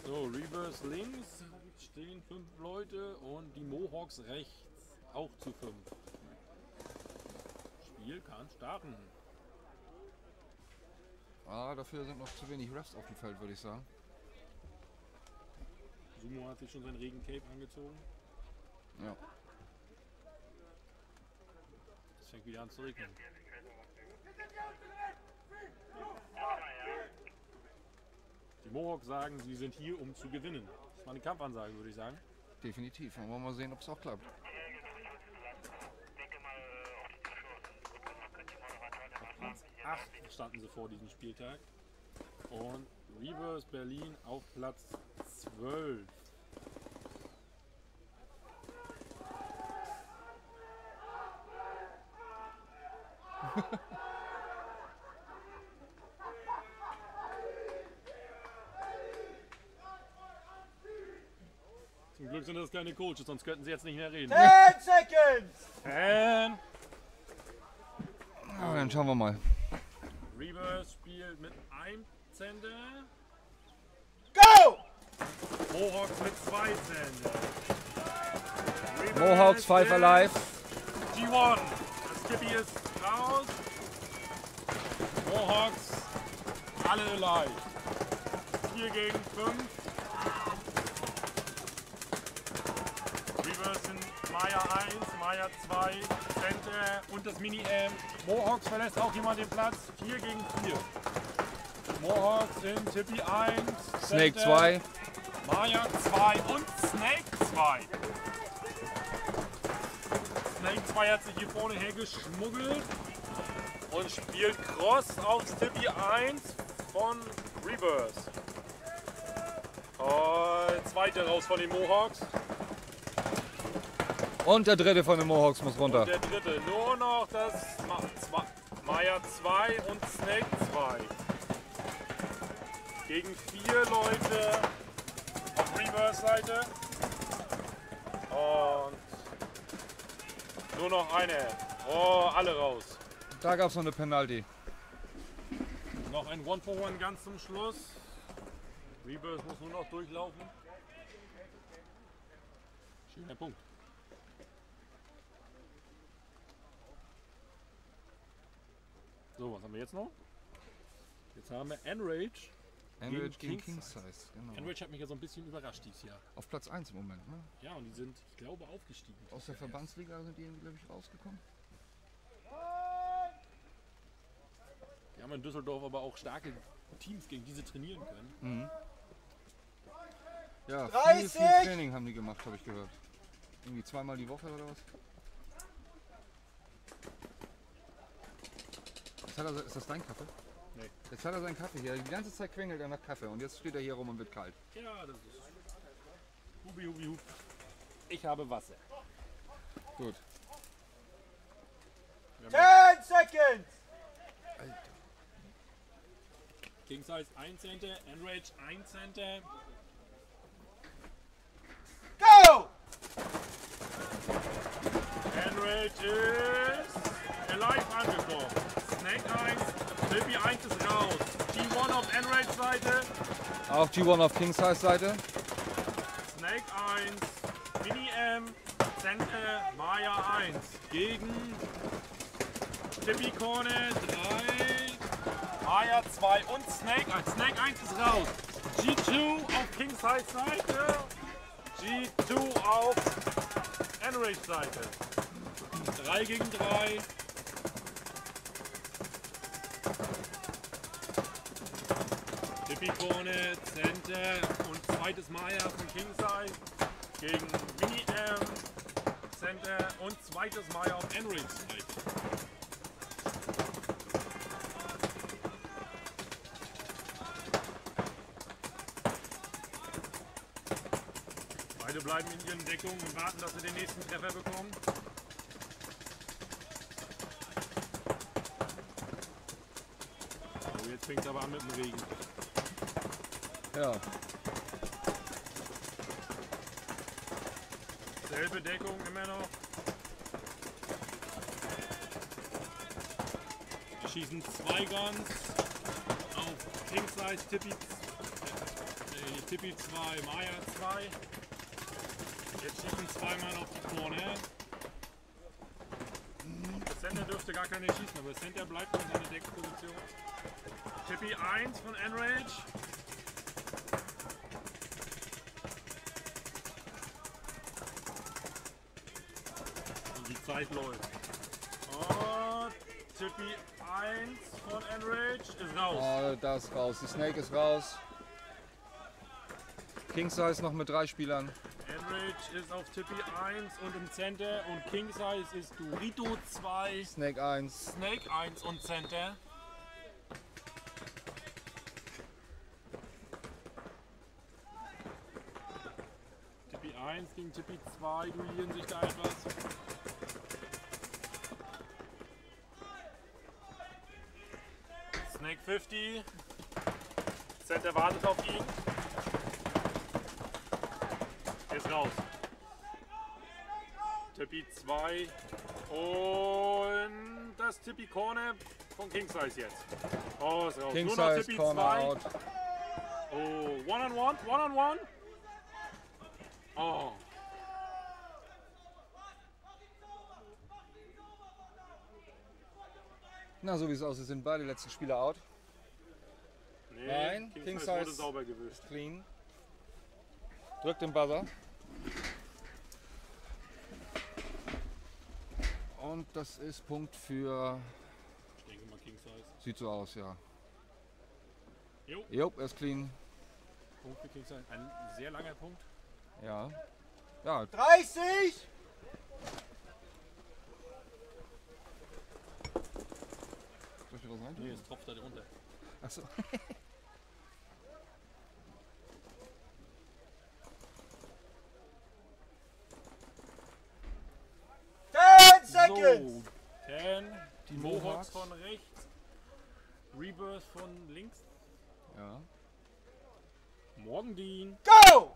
So, Reverse links stehen 5 Leute und die Mohawks rechts auch zu 5. Spiel kann starten. Ah, dafür sind noch zu wenig Refs auf dem Feld, würde ich sagen. Sumo hat sich schon sein Regencape angezogen. Ja. Es fängt wieder an zu regnen. Die Mohawks sagen, sie sind hier, um zu gewinnen. Das war eine Kampfansage, würde ich sagen. Definitiv. Dann wollen wir mal sehen, ob es auch klappt. Auf Platz 8 standen sie vor diesem Spieltag. Und Reverse Berlin auf Platz 12. Zum Glück sind das keine Coaches, sonst könnten sie jetzt nicht mehr reden. 10 seconds! And Ja, dann schauen wir mal. Reverse spielt mit einem Zender. Go! Mohawks mit 2 Zender. Mohawks 5 alive. G1. Das Skippy ist raus. Mohawks alle alive. 4 gegen 5. Reverse sind Maya 1, Maya 2, Center und das Mini-M. Mohawks verlässt auch jemand den Platz. 4 gegen 4. Mohawks in Tippy 1, Snake Center, 2. Maya 2 und Snake 2. Snake 2 hat sich hier vorne hergeschmuggelt und spielt Cross aufs Tippy 1 von Reverse. Und zweite raus von den Mohawks. Und der dritte von den Mohawks muss runter. Und der dritte. Nur noch das Maya 2 und Snake 2. Gegen 4 Leute auf Reverse-Seite. Und nur noch eine. Oh, alle raus. Da gab es noch eine Penalty. Noch ein One-for-One ganz zum Schluss. Reverse muss nur noch durchlaufen. Schöner Punkt. So, was haben wir jetzt noch? Jetzt haben wir Enrage. Enrage gegen King King Size. Genau. Enrage hat mich ja so ein bisschen überrascht dieses Jahr. Auf Platz 1 im Moment. Ne? Ja, und die sind, ich glaube, aufgestiegen. Aus der Verbandsliga sind die irgendwie, glaube ich, rausgekommen. Die haben in Düsseldorf aber auch starke Teams, gegen die sie trainieren können. Mhm. Ja, 30! viel Training haben die gemacht, habe ich gehört. Irgendwie 2-mal die Woche oder was? Ist das dein Kaffee? Nee. Jetzt hat er seinen Kaffee hier. Die ganze Zeit quengelt er nach Kaffee und jetzt steht er hier rum und wird kalt. Ja, das ist. Hubi, hubi, hub. Ich habe Wasser. Gut. 10 seconds! Alter. King Size 1 Center, Enrage 1 Center. Go! Enrage ist alive angekommen. Snake 1, Tippy 1 ist raus. G1 auf Enrage Seite. Auch G1 auf King Size Seite. Snake 1, Mini M, Center, Maya 1 gegen Tippy Corner 3, Maya 2 und Snake 1. Snake 1 ist raus. G2 auf King Size Seite, G2 auf Enrage Seite. 3 gegen 3. Tippy Corner, Center und zweites Maya von King Size gegen Mini M, Center und zweites Maya auf Enrage Seite. Beide bleiben in ihren Deckungen und warten, dass sie den nächsten Treffer bekommen. So, jetzt fängt es aber an mit dem Regen. Ja. Selbe Deckung immer noch. Wir schießen 2 Guns auf King Size Tippy. Tippi 2, Maya 2. Jetzt schießen zwei Mann auf die Corner. Der Center dürfte gar keine schießen, aber der Center bleibt in seiner Deckposition. Tippi 1 von Enrage. Und die Zeit läuft. Und Tippi 1 von Enrage ist raus. Oh, da ist raus. Die Snake ist raus. King Size noch mit 3 Spielern. Enrage ist auf Tippi 1 und im Center und King Size ist Dorito 2, Snake 1. Snake 1 und Center. Tippi 1 gegen Tippi 2 duellieren sich da etwas. Snake 50. Center wartet auf ihn. Ist raus. Tippi 2 und das Tippi Corner von King Size jetzt. Oh, ist raus. King Nur noch Size Tippi Corner 2. out. Oh, one on one. Oh. Na, so wie es aussieht, sind beide letzten Spieler out. Nee, Nein, King King Size wurde Size. sauber gewischt. Clean. Drückt den Buzzer. Und das ist Punkt für. Ich denke mal King Size. Sieht so aus, ja. Jo, Jo, er ist clean. Punkt für King Size. Ein sehr langer Punkt. Ja. Ja, 30! soll ich wieder was rein? Nee, es tropft da runter. Achso. 10 seconds! So, 10. Die Mohawks Mohawks. von rechts. Rebirth von links. Ja. Morgendien. Go!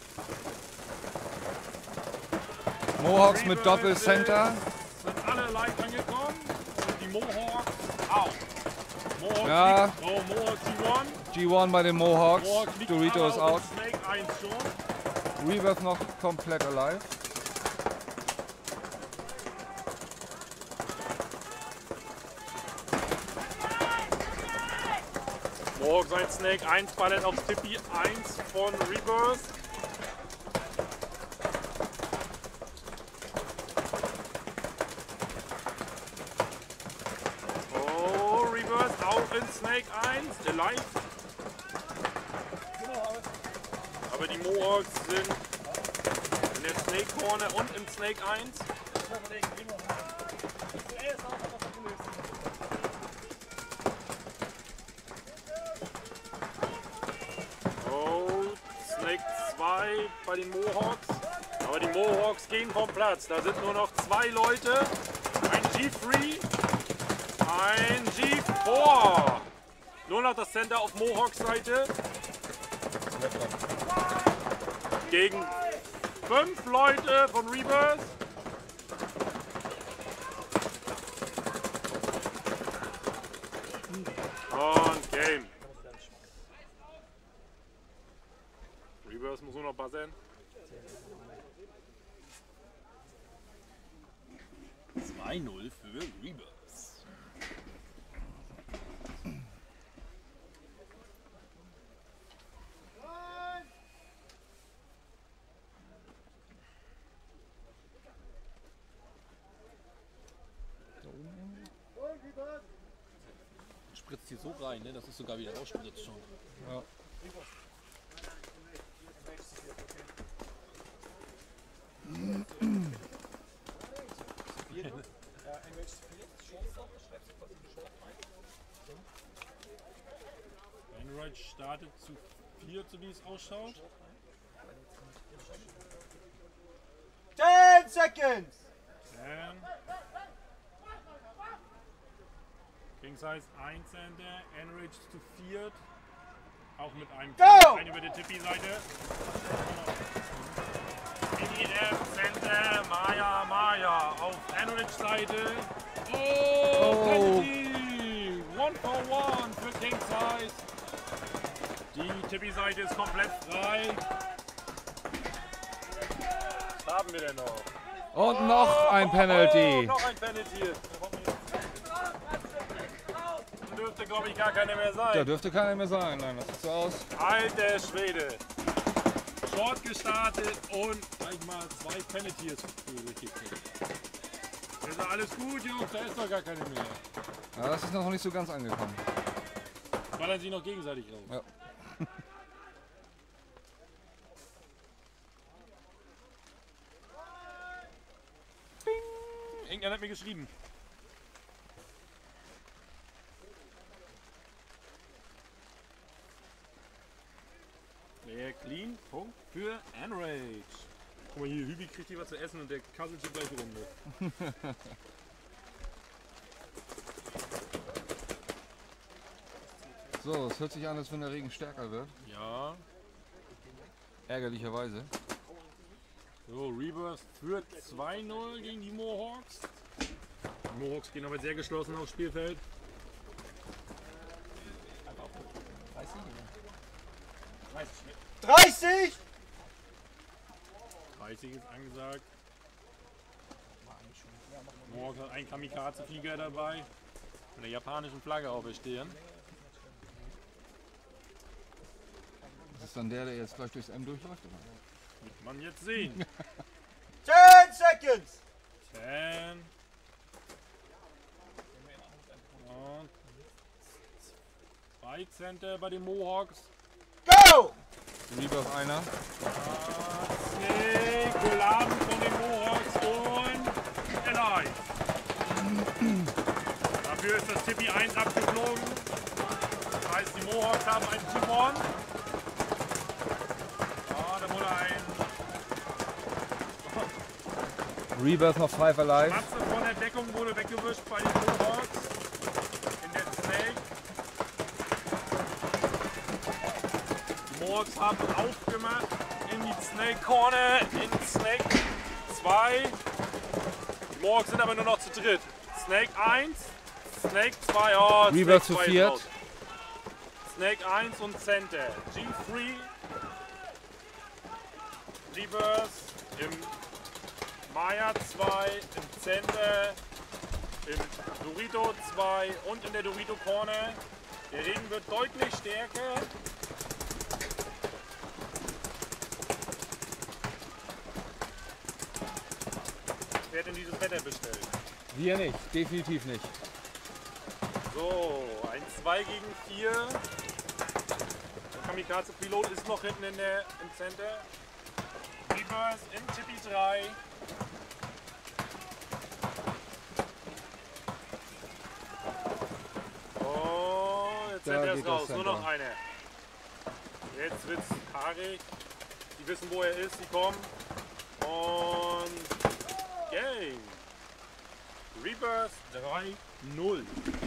Mohawks mit Rebirth Doppelcenter. Sind alle leicht angekommen. Und die Mohawks auch. Mohawks Ja. liegt, oh, Mohawks G1. G1 bei den Mohawks. Mohawks liegt Dorito ist aber out. auf dem Snake 1 schon. Rebirth noch komplett alive. Mohawks ein Snake 1 ballert aufs Tippi 1 von Rebirth. Oh, Rebirth auch in Snake 1, alive. Aber die Mohawks sind in der Snake Corner und im Snake 1. Oh, Snake 2 bei den Mohawks. Aber die Mohawks gehen vom Platz. Da sind nur noch 2 Leute. Ein G3, ein G4. Nur noch das Center auf Mohawks Seite. Gegen 5 Leute von Rebirth. Und Game. Rebirth muss nur noch buzzern. 2-0 für Rebirth. Spritzt hier so rein, ne, dass es sogar wieder rausspritzt schon. Ja. Enrage startet zu 4, so wie es ausschaut. 10 seconds! King Size 1 Center, Enrage zu 4. Auch mit einem Go! Ein über der Tippi-Seite. Mini-M Center, Maya auf Enrage-Seite. Oh, Penalty! 1 for 1 für King Size. Die Tippi-Seite ist komplett frei. Was haben wir denn noch? Und noch ein Penalty. Noch ein Penalty. Dann dürfte, glaube ich, gar keine mehr sein. Da dürfte keiner mehr sein. Nein, das sieht so aus. Alter Schwede. Short gestartet und gleich mal 2 Penalties durchgekriegt. Ist doch alles gut, Jungs, da ist doch gar keine mehr. Ja, das ist noch nicht so ganz angekommen. Ballern sich noch gegenseitig raus. Ja. Irgendjemand hat mir geschrieben. Der Clean Punkt für Enrage. Guck mal hier, Hübi kriegt hier was zu essen und der kasselt die gleiche Runde. So, es hört sich an, als wenn der Regen stärker wird. Ja. Ärgerlicherweise. So, Rebirth führt 2-0 gegen die Mohawks. Die Mohawks gehen aber sehr geschlossen aufs Spielfeld. 30! 30 ist angesagt. Mohawks hat einen Kamikaze-Flieger dabei. Mit der japanischen Flagge auferstehen. Das ist dann der jetzt gleich durchs M durchläuft, oder? Wird man jetzt sehen. 10 seconds! 10. Und 2 Center bei den Mohawks. Go! Lieber auf einer. Snake, geladen von den Mohawks und Eli. Dafür ist das Tippi 1 abgeflogen. Das heißt, die Mohawks haben einen Timon. Ja, da wurde ein Rebirth noch 5 alive. Matze von der Deckung wurde weggewischt bei den Mohawks. In der Snake. Die Mohawks haben aufgemacht in die Snake Corner, in Snake 2. Die Mohawks sind aber nur noch zu dritt. Snake 1, Snake 2, oh, Rebirth Snake zu 2 ist viert. raus. Snake 1 und Center. G3. Rebirth im Maya 2, im Center, im Dorito 2 und in der Dorito Corner. Der Regen wird deutlich stärker. Wer hat denn dieses Wetter bestellt? Wir nicht, definitiv nicht. So, ein 2 gegen 4. Der Kamikaze-Pilot ist noch hinten im Center. Rebirth in Tippi 3. Oh, jetzt Da sind geht erst das raus. Nur noch Center. einer. Jetzt wird's haarig. Die wissen, wo er ist. Die kommen. Und Game. Rebirth 3-0.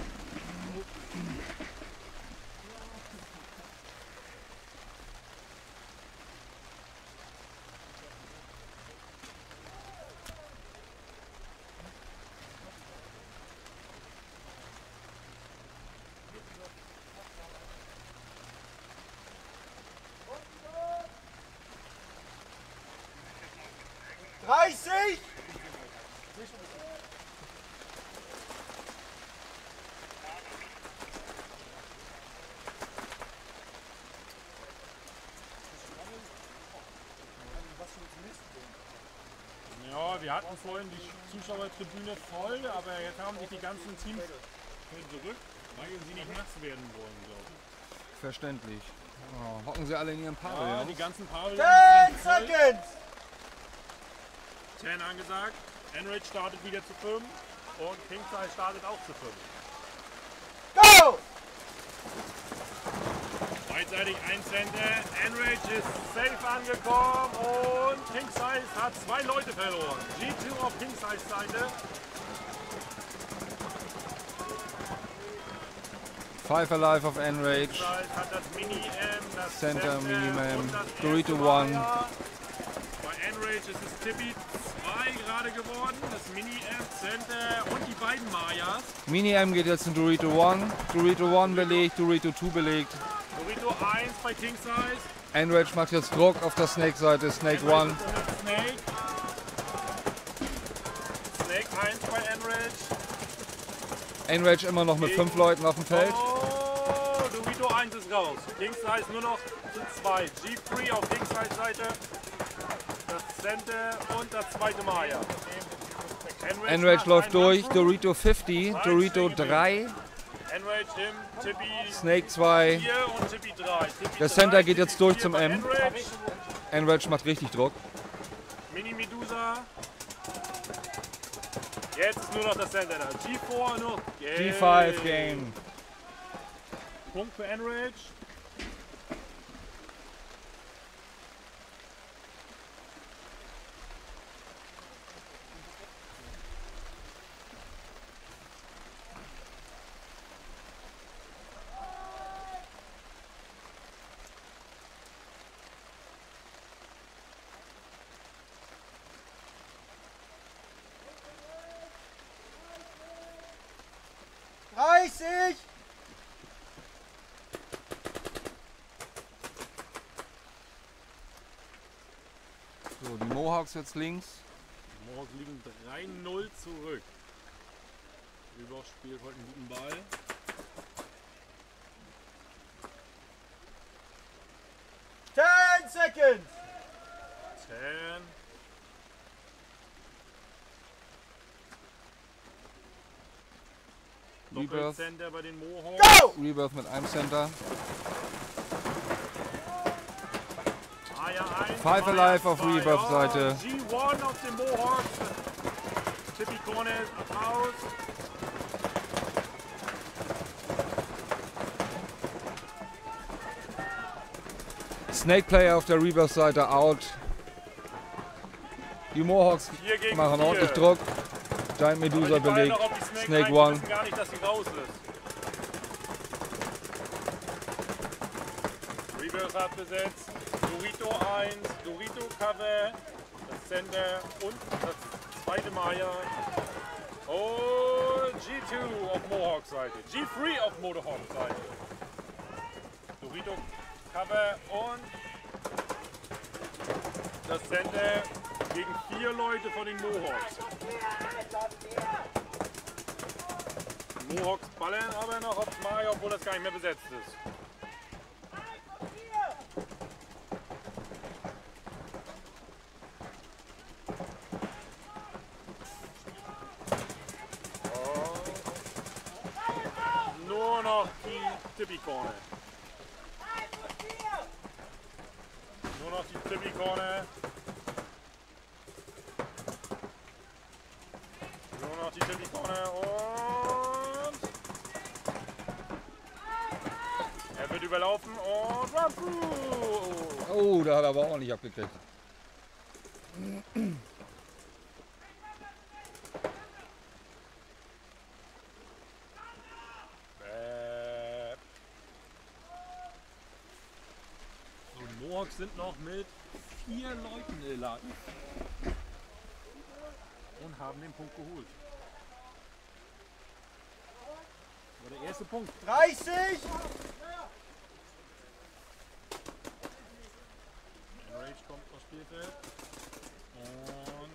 Ja, wir hatten vorhin die Zuschauertribüne voll, aber jetzt haben sich die ganzen Teams zurück, weil sie nicht nass werden wollen, glaube ich. Verständlich. Oh, hocken sie alle in ihren Ja, Pavillons. die ganzen 10 Pavillons sind voll. seconds! 10 angesagt. Enrage startet wieder zu 5 und Kingside startet auch zu 5. Go! Beidseitig ein Center. Enrage ist safe angekommen und Kingside hat 2 Leute verloren. G2 auf Kingsides Seite. 5 alive auf Enrage. Kingside hat das Mini-M, das Center, Mini-M, und das Dorito erste 1. Maya. Bei Enrage ist es Tippi 2 gerade geworden. Das Mini-M, Center und die beiden Mayas. Mini M geht jetzt in Dorito 1. Dorito 1 belegt, Dorito 2 belegt. Dorito Dorito 1 bei King Size. Enrage macht jetzt Druck auf der Snake-Seite. Snake Enrage 1. ist unter Snake. Snake 1 bei Enrage. Enrage immer noch mit 5 Leuten auf dem Feld. Oh, Dorito 1 ist raus. King Size nur noch zu 2. G3 auf King Size Seite. Das Center und das zweite Maya. Enrage läuft durch. Dorito 50. Dorito 3. Enrage im Tippy Snake 2. 4 und Tippy 3. Tippy Der Center 3, geht jetzt Tippy durch 4 zum bei M. Enrage. Enrage macht richtig Druck. Mini Medusa. Jetzt ist nur noch das Center da. G4 nur. G5 Game. Punkt für Enrage. So, die Mohawks jetzt links. Die Mohawks liegen 3-0 zurück. Rübach spielt heute einen guten Ball. Seconds. 10. Rebirth. Doppelcenter bei den Mohawks. Go! Rebirth mit einem Center. Maya 1. Five Maya Alive auf 2. Rebirth Seite. G1 auf den Mohawks. Tippy Corner ist raus. Snake Player auf der Rebirth Seite out. Die Mohawks 4 gegen machen 4. ordentlich Druck. Giant Medusa Aber die fallen belegt. noch auf die Snake ein, die 1. wissen gar nicht, dass sie raus ist. Rebirth hat besetzt. Dorito 1, Dorito Cover, das Center und das zweite Maya. Oh, G2 auf Mohawk Seite. G3 auf Mohawk Seite. Dorito Cover und das Center gegen 4 Leute von den Mohawks. Die Mohawks ballern aber noch auf Maya, obwohl das gar nicht mehr besetzt ist. Nur noch die Tippy Corner. Nur noch die Tippy Corner. Nur noch die Tippy Corner und er wird überlaufen und run through. Oh, da hat er aber auch nicht abgekriegt. Die Mohawks sind noch mit 4 Leuten geladen und haben den Punkt geholt. Das war der erste Punkt. 30. Enrage kommt aufs Spielfeld und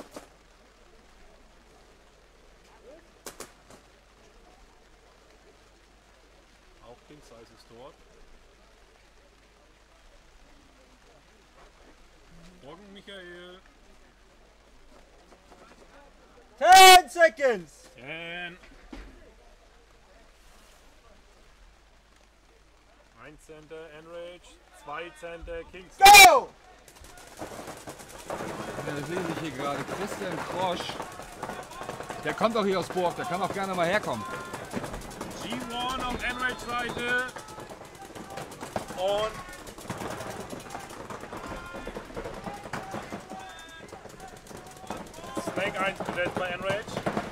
auch King Size ist dort. Morgen Michael. 10 seconds. 10. Ein Center Enrage, 2 Center King Size. Go! Ja, das lese ich hier gerade. Christian Krosch. Der kommt doch hier aus Burg. Der kann auch gerne mal herkommen. G1 auf Enrage Seite und Snake 1 besetzt bei Enrage.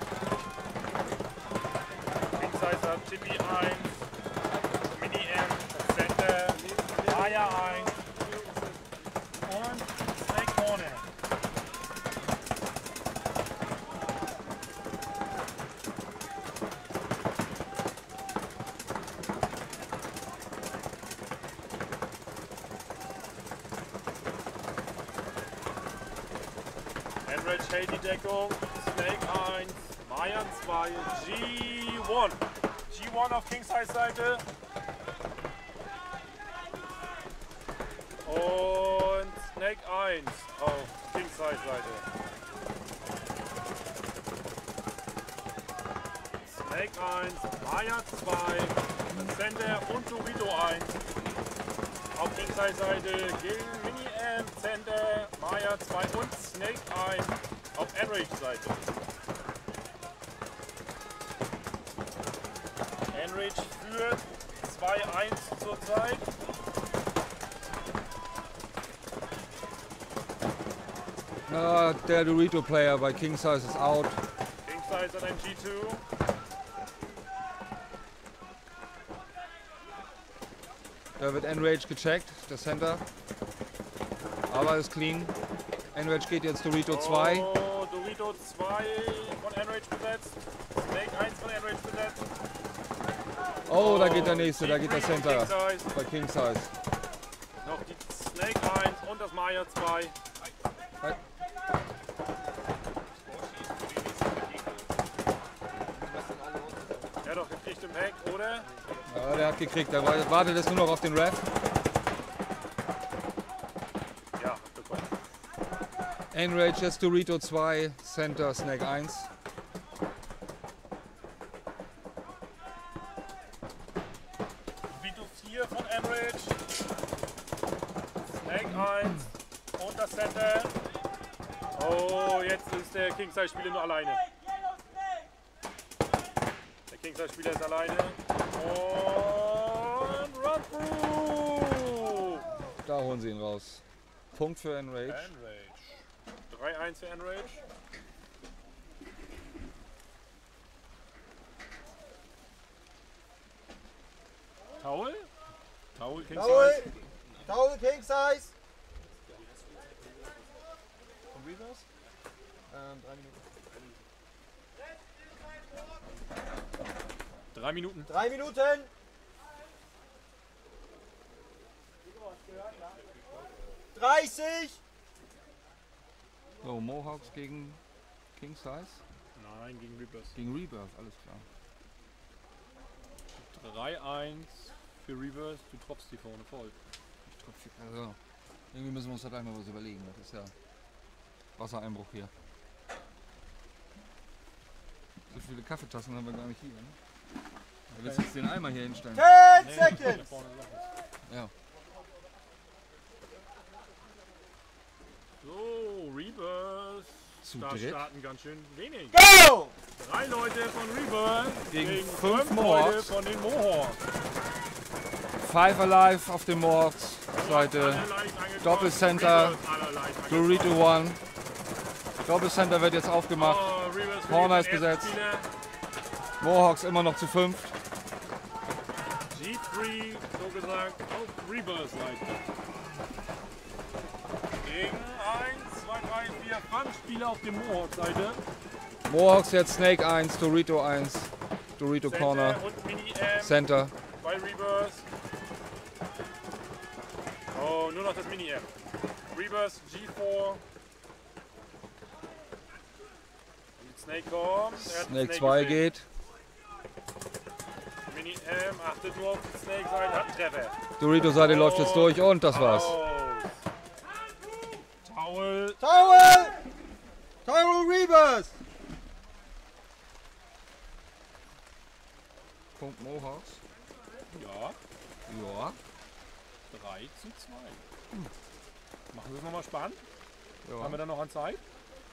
King Size hat Tippy 1, Mini M, Center, Maya 1 und Snake Corner. Enrage hält die Deckung. Snake 1, Maya 2, G1. G1 auf King-Size-Seite. Und Snake 1 auf King-Size-Seite. Snake 1, Maya 2, Center und Dorito 1. Auf King-Size-Seite gegen Mini-M, Center, Maya 2 und Snake 1 auf Enrage-Seite. Enrage führt 2-1 zurzeit. Der Dorito Player bei King Size ist out. King Size hat ein G2. Da wird Enrage gecheckt, der Center. Aber ist clean. Enrage geht jetzt Dorito 2. Oh, Dorito 2 von Enrage besetzt. Snake 1 von Enrage besetzt. Oh, da geht der nächste, da geht der Center King Size. bei King Size. Noch die Snake 1 und das Maya 2. Er hat doch gekriegt im Heck, oder? Ja, der hat gekriegt, der wartet jetzt nur noch auf den Ref. Ja, hat bekommen. Enrage jetzt Dorito 2, Center Snake 1. Dorito 4 von Enrage. Snake 1 und das Center. Oh, jetzt ist der King-Size-Spieler nur alleine. Der King-Size-Spieler ist alleine. Und Run through! Da holen sie ihn raus. Punkt für Enrage. Enrage. 3-1 für Enrage. Towel? Towel, King-Size. Towel King Size. Und wie das? 3 Minuten. 3 Minuten. 3 Minuten. »30! So, Mohawks gegen King Size. Nein, gegen Rebirth. Gegen Rebirth, alles klar. 3-1 für Rebirth. Du tropfst die vorne voll. Also, irgendwie müssen wir uns da gleich mal was überlegen. Das ist ja Wassereinbruch hier. So viele Kaffeetassen haben wir gar nicht hier. Ne? Du willst jetzt den Eimer hier hinstellen? 10 seconds! Ja. So, Rebirth. Zu Da dritt? starten ganz schön wenig. Go! 3 Leute von Rebirth Gegen 5 5 Leute Mohawks. von den Mohawks. Five Alive auf dem Mohawks Seite. Alle leicht angekommen. Doppelcenter. Rebirth, alle leicht angekommen. Dorito 1. Doppelcenter wird jetzt aufgemacht. Oh, Rebirth für Corner den ist ersten besetzt. Spieler. Mohawks immer noch zu 5. G3, so gesagt, auf Rebirth Seite. Gegen 1, 2, 3, 4, 5 Spieler auf der Mohawk Seite. Mohawks jetzt Snake 1, Dorito 1. Dorito Corner. Und Mini-M Center. bei Rebirth. Oh, nur noch das Mini-M. Rebirth G4. Und Snake kommt. Er hat Snake 2 gesehen. geht. Mini-M achtet nur auf die Snake-Seite, hat einen Treffer. Dorito Seite läuft jetzt durch und das war's. Aus. Towel. Towel! Towel Rebirth! Punkt Mohawks. Ja, Ja. 3-2. Machen wir es nochmal spannend? Haben wir Ja. dann noch an Zeit?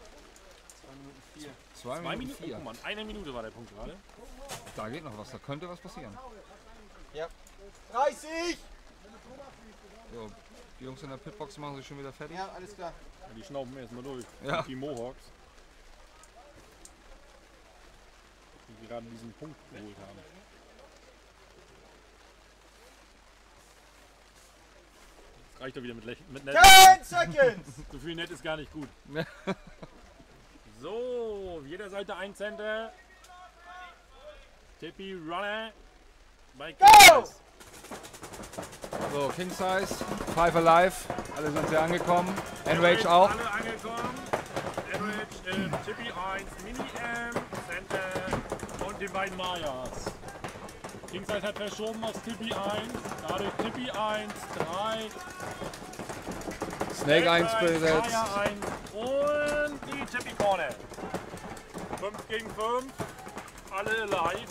2 2 Minuten Minuten? 4. Oh Mann, 1 Minute war der Punkt gerade. Da geht noch was, da könnte was passieren. Ja. 30! So, die Jungs in der Pitbox machen sich schon wieder fertig. Ja, alles klar. Ja, die schnauben erstmal durch. Ja. Die Mohawks. Die gerade diesen Punkt geholt haben. Das reicht doch wieder mit nett. 10 seconds! So viel nett ist gar nicht gut. So, jeder Seite ein Center. Tippy Runner. Bei Go! So, King Size, Five Alive, alle sind sehr angekommen. Enrage auch. Alle angekommen. Enrage Tippy 1, Mini-M, Center und den beiden Mayas. Kingside hat verschoben aus Tippy 1, dadurch Tippy 1, 3, Snake 1 besetzt. Maya 1 und die Tippy vorne. 5 gegen 5, alle live.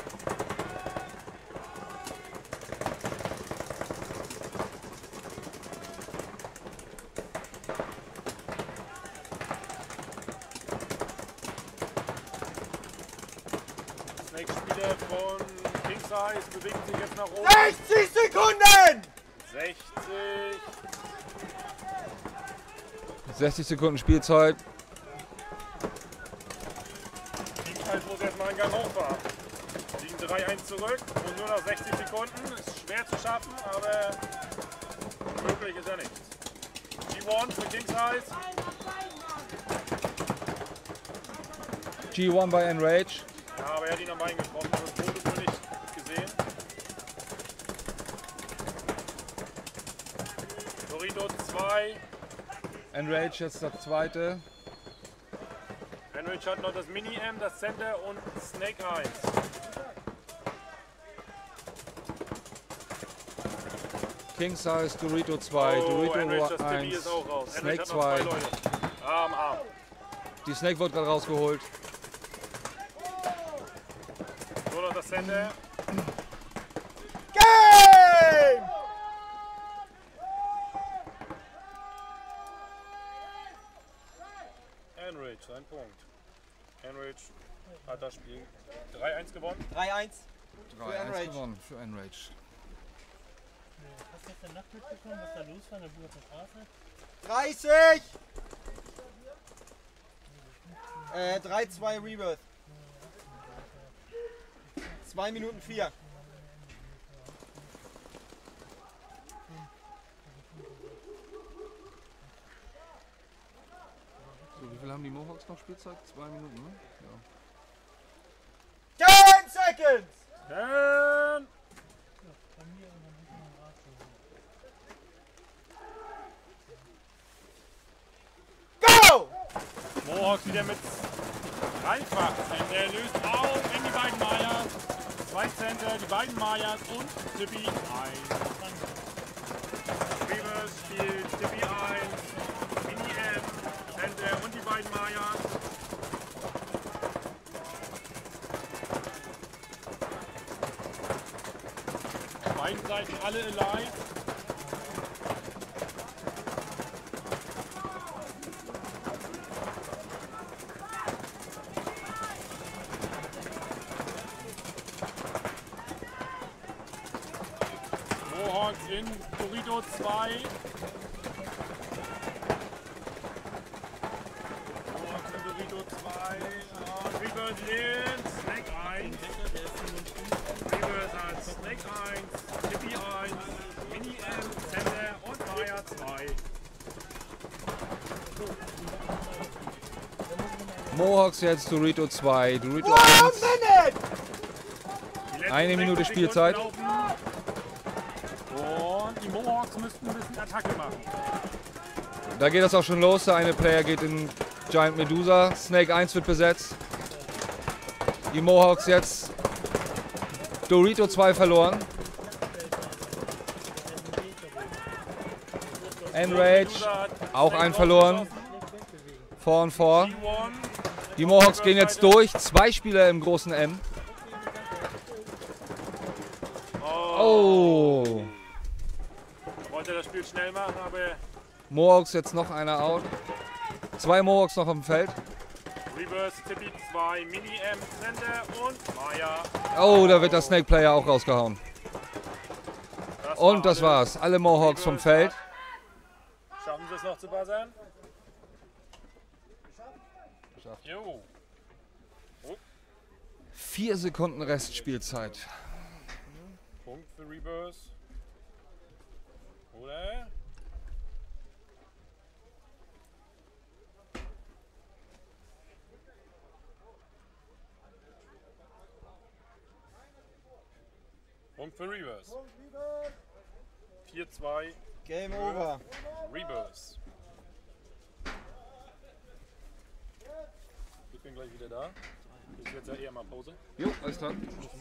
Snake-Spieler von Kingside bewegen sich jetzt nach oben. 60 Sekunden! 60. 60 Sekunden Spielzeit. Kingside muss erstmal einen Gang hochfahren. Liegen 3-1 zurück und nur noch 60 Sekunden. Ist schwer zu schaffen, aber möglich ist ja nichts. G1 für Kingside. G1 bei Enrage. Ja, aber er hat ihn am Bein getroffen. Das Foto wohl nicht gesehen. Dorito 2. Enrage jetzt der zweite. Enrich hat noch das Mini-M, das Center und Snake 1. King Size, Dorito 2, Enrich, Dorito das Tippy 1, ist auch raus. Snake Enrich hat noch 2 2. Leute. Arm, Arm. Die Snake wird gerade rausgeholt. Nur noch das Center. Game! Enrich, ein Punkt. Enrich hat das Spiel 3-1 gewonnen. 3-1. 3-1 Enrage. gewonnen für Enrage. Hast du gestern Nacht mitbekommen, was da los war in der Bucher Straße? 30! 3-2 Rebirth. 2 Minuten 4. So, wie viel haben die Mohawks noch Spielzeit? 2 Minuten, ne? Ja. 10 seconds! Dann Bei mir und dann muss man Rad so. Go! Mohawks wieder mit dreifach. Er löst auf in die beiden Mayas. 2 Center, die beiden Mayas und Tippy 1. Reverse spielt Tippy 1, Mini-M, Center und die beiden Mayas. Beiden Seiten alle alive. Mohawks in Dorito 2. Mohawks in Dorito 2. Reverse links, Snake 1. Reverse hat Snake 1, Tippy 1, Mini-M, Center und Maya 2. Mohawks jetzt Dorito 2, Dorito 1 1. minute! Die letzten 1 Minute 60 Spielzeit. Sekunden laufen. Und die Mohawks müssten ein bisschen Attacke machen. Da geht das auch schon los. Der eine Player geht in Giant Medusa. Snake 1 wird besetzt. Die Mohawks jetzt. Dorito 2 verloren. Enrage auch einen verloren. 4 und 4. G1. Die Mohawks gehen jetzt durch. 2 Spieler im großen M. Oh. Wollte das Spiel schnell machen, aber Mohawks jetzt noch einer out. 2 Mohawks noch auf dem Feld. Reverse Tippy 2, Mini-M, Center und Maya. Oh, da wird der Snake Player auch rausgehauen. Und das alles. war's. Alle Mohawks vom Feld. Schaffen Sie es noch zu buzzern? Jo. 4 Sekunden Restspielzeit. Punkt für Reverse. Oder? Punkt für Reverse. 4-2 Game over. Reverse. gleich wieder da. Das ist jetzt ja eher mal Pause. Jo, alles klar.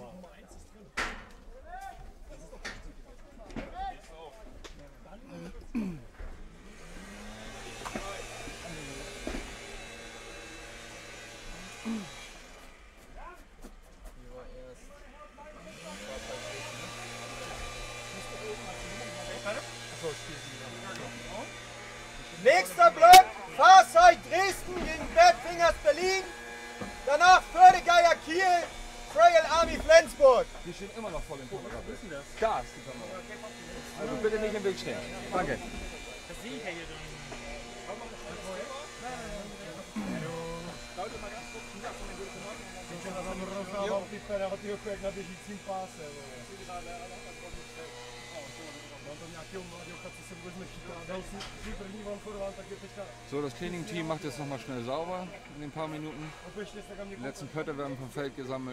Nächster Block, Fahrzeug Dresden gegen Badfingers Berlin. Danach Fördegeier Kiel, Frail Army Flensburg. Die stehen immer noch voll im Kamera. Da ist die Kamera. Also bitte nicht im Weg stehen. Danke. Das sehe ich ja hier drin. So, das Cleaning-Team macht jetzt nochmal schnell sauber in den paar Minuten. Die letzten Pötte werden vom Feld gesammelt.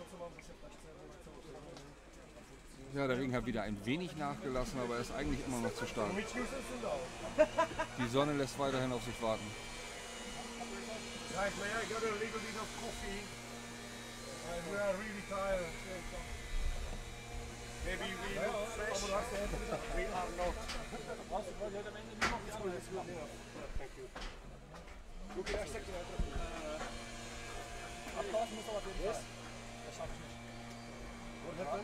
Ja, der Regen hat wieder ein wenig nachgelassen, aber er ist eigentlich immer noch zu stark. Die Sonne lässt weiterhin auf sich warten. Guys, may I get a little bit of coffee? We are really tired. Maybe we look fresh. We are not. Thank you. Abpassen muss aber den Rest. Das schaffe ich nicht. What happened?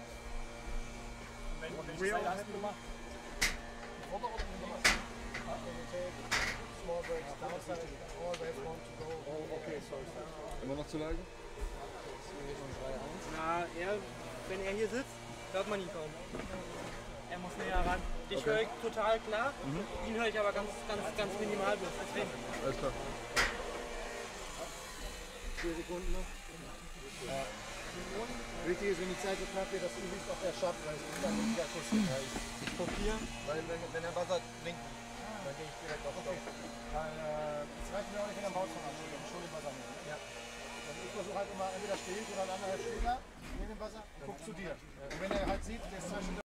Wenn du hast gemacht. Small breaks, downside, always want to go. Oh, okay, sorry. Immer noch zu leiden? Na, wenn er hier sitzt, hört man ihn kaum. Er muss näher ran. Dich höre ich total klar, ihn höre ich aber ganz minimal bloß. Deswegen. Alles klar. 4 Sekunden noch. Ja. Wichtig ist, wenn die Zeit so knapp wird, dass du siehst auf der Schatten, weil es ist dann nicht der Schuss. Ich kopiere, weil wenn er buzzert, blinkt. Dann gehe ich direkt auf Stopp. Das reicht mir auch nicht, wenn er Maus von ansteht. Schon den Buzzer nehmen. Ja. Und ich versuche halt immer, entweder stehe ich oder ein anderer steht da, neben dem Buzzer, guck zu dir. Und wenn er halt sieht, der ist 2 Schritte